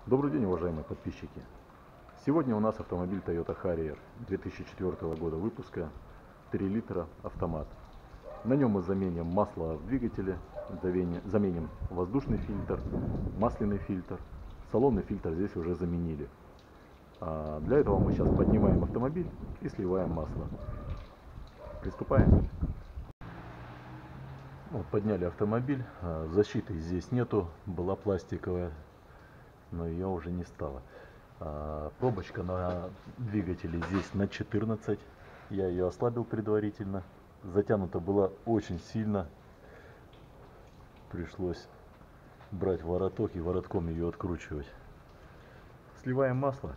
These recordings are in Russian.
Добрый день, уважаемые подписчики! Сегодня у нас автомобиль Toyota Harrier 2004 года выпуска, 3 литра, автомат. На нем мы заменим масло в двигателе, заменим воздушный фильтр, масляный фильтр. Салонный фильтр здесь уже заменили. Для этого мы сейчас поднимаем автомобиль и сливаем масло. Приступаем. Вот, подняли автомобиль, защиты здесь нету, была пластиковая, но ее уже не стало. Пробочка на двигателе здесь на 14, я ее ослабил предварительно, затянуто было очень сильно, пришлось брать вороток и воротком ее откручивать. Сливаем масло.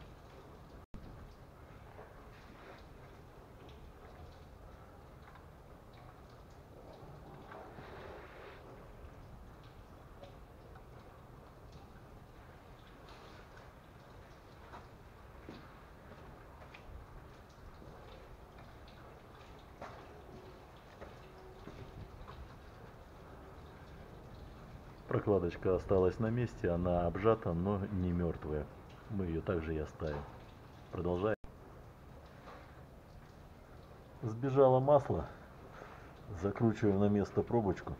Прокладочка осталась на месте, она обжата, но не мертвая. Мы ее также и оставим. Продолжаем. Сбежало масло, закручиваем на место пробочку.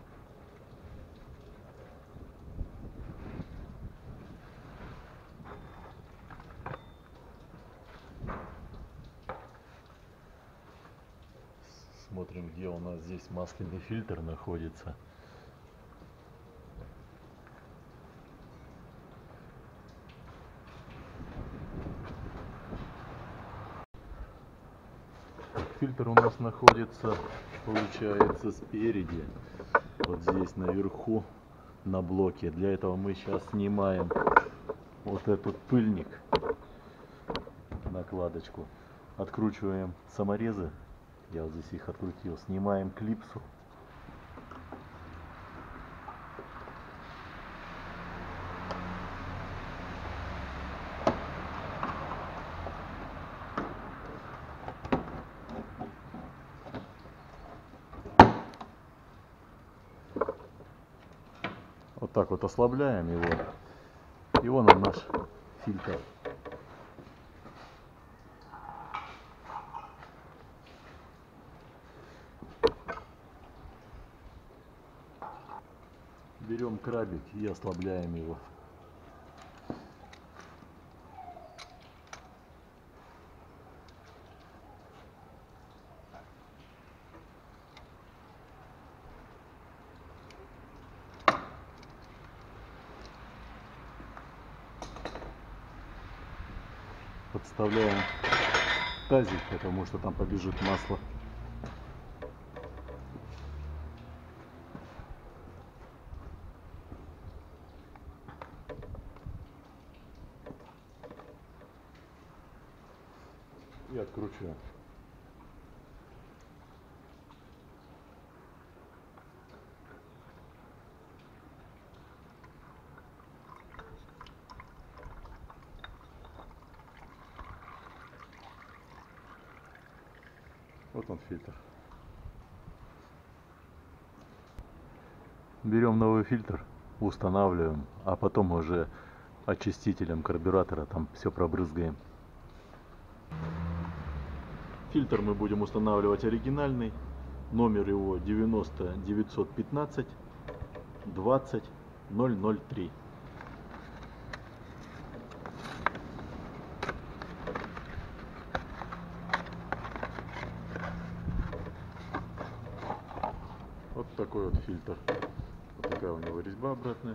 Смотрим, где у нас здесь масляный фильтр находится. Фильтр у нас находится, получается, спереди, вот здесь наверху на блоке. Для этого мы сейчас снимаем вот этот пыльник, накладочку, откручиваем саморезы, я вот здесь их открутил, снимаем клипсу. Вот так вот ослабляем его, и вон он, наш фильтр. Берем крабик и ослабляем его. Подставляем тазик, потому что там побежит масло. И откручиваем. Вот он, фильтр. Берем новый фильтр, устанавливаем, а потом уже очистителем карбюратора там все пробрызгаем. Фильтр мы будем устанавливать оригинальный. Номер его 90 915 20 003. Вот такой вот фильтр. Вот такая у него резьба обратная.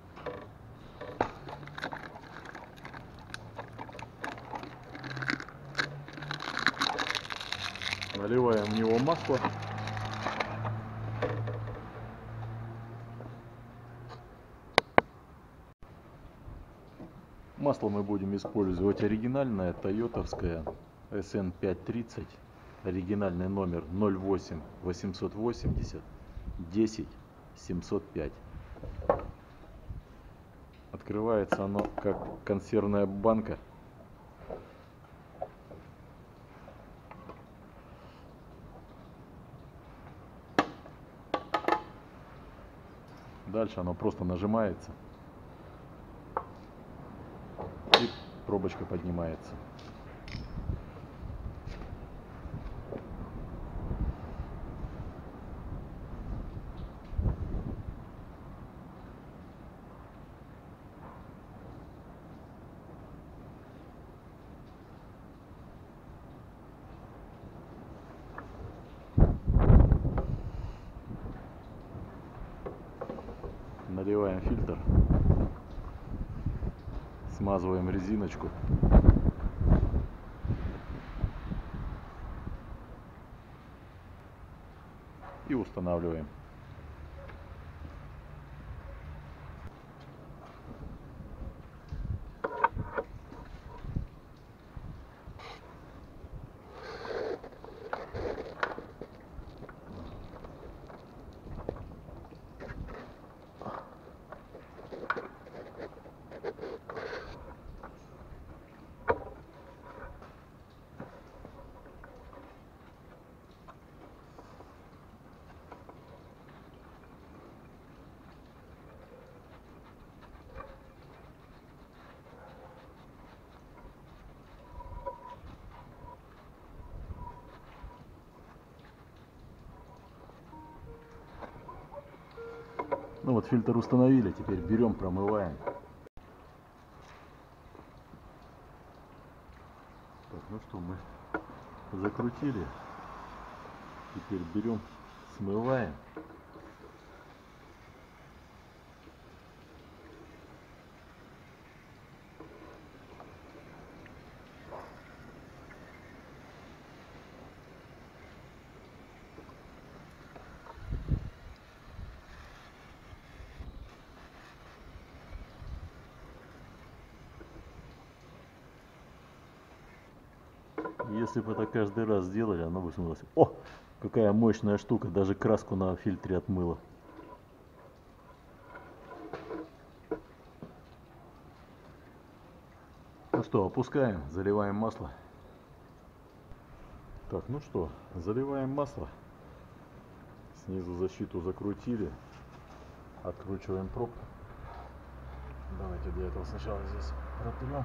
Наливаем в него масло. Масло мы будем использовать оригинальное, тойотовское SN 530. Оригинальный номер 08 880 10 705. Открывается оно как консервная банка. Дальше оно просто нажимается. пробочка поднимается. Наливаем фильтр, смазываем резиночку и устанавливаем. Ну вот, фильтр установили, теперь берем, промываем. Так, ну что, мы закрутили, теперь берем, смываем. Если бы это каждый раз сделали, оно бы смылось. О, какая мощная штука, даже краску на фильтре отмыла. Ну что, опускаем, заливаем масло. Так, ну что, заливаем масло. Снизу защиту закрутили. Откручиваем пробку. Давайте для этого сначала здесь протрем.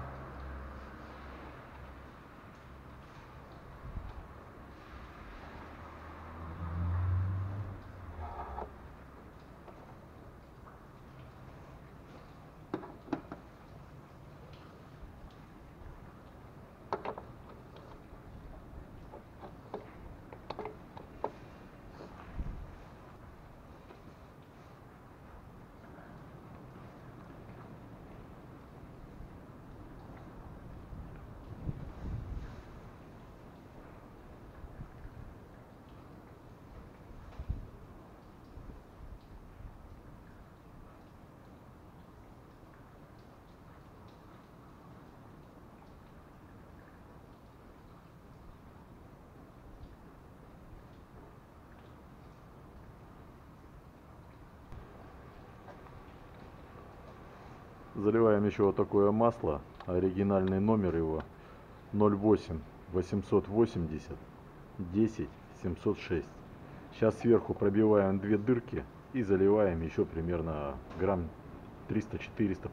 Заливаем еще вот такое масло, оригинальный номер его 08 880 10 706. Сейчас сверху пробиваем две дырки и заливаем еще примерно грамм 300-400.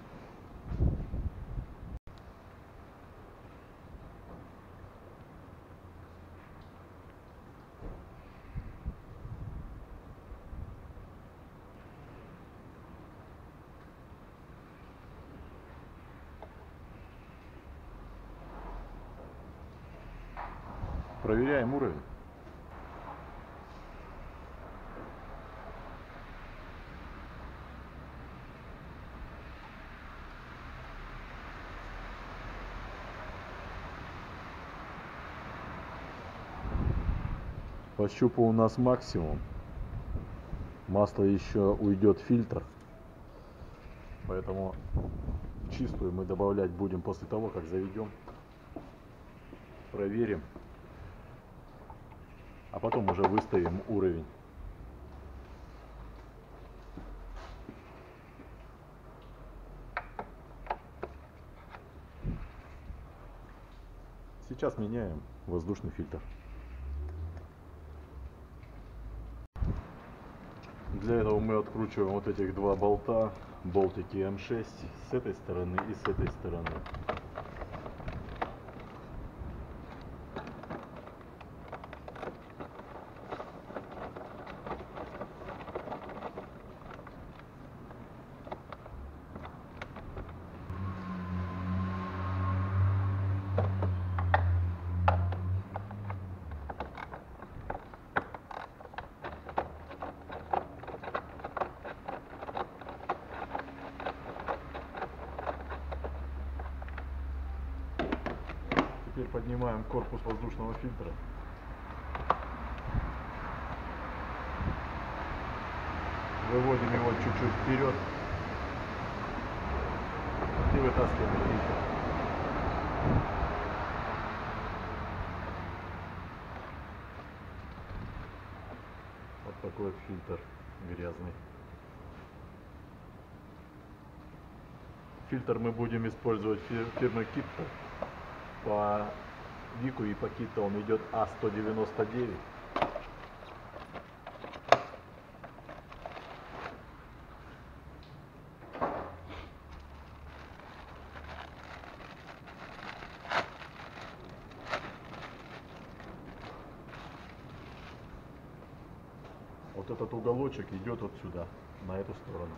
Проверяем уровень. По щупу у нас максимум. Масло еще уйдет в фильтр. Поэтому чистую мы добавлять будем после того, как заведем. Проверим. А потом уже выставим уровень. Сейчас меняем воздушный фильтр. Для этого мы откручиваем вот этих два болта, болтики М6 с этой стороны и с этой стороны. Теперь поднимаем корпус воздушного фильтра. Выводим его чуть-чуть вперед и вытаскиваем фильтр. Вот такой вот фильтр грязный. Фильтр мы будем использовать фирмы Kitto. По Вику и по Kitto он идет А199. Вот этот уголочек идет вот сюда, на эту сторону.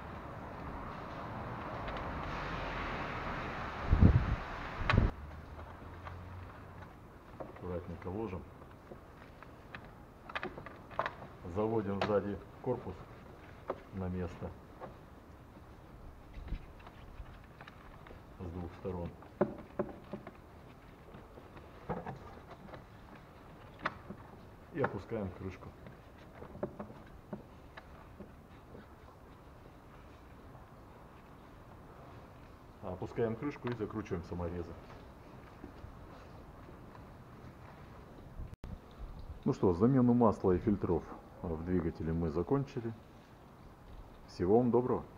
Аккуратненько ложим. Заводим сзади корпус на место с двух сторон. И опускаем крышку. Опускаем крышку и закручиваем саморезы. Ну что, замену масла и фильтров в двигателе мы закончили. Всего вам доброго.